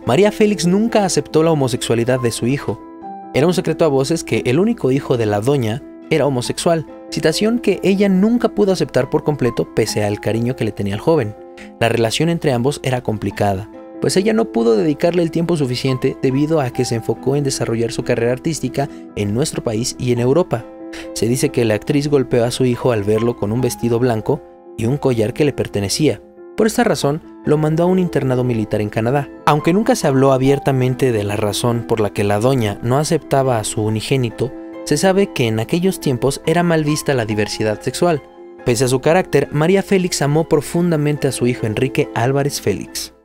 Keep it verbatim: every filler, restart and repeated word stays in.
María Félix nunca aceptó la homosexualidad de su hijo. Era un secreto a voces que el único hijo de la doña era homosexual, situación que ella nunca pudo aceptar por completo pese al cariño que le tenía al joven. La relación entre ambos era complicada, pues ella no pudo dedicarle el tiempo suficiente debido a que se enfocó en desarrollar su carrera artística en nuestro país y en Europa. Se dice que la actriz golpeó a su hijo al verlo con un vestido blanco y un collar que le pertenecía. Por esta razón, lo mandó a un internado militar en Canadá. Aunque nunca se habló abiertamente de la razón por la que la doña no aceptaba a su unigénito, se sabe que en aquellos tiempos era mal vista la diversidad sexual. Pese a su carácter, María Félix amó profundamente a su hijo Enrique Álvarez Félix.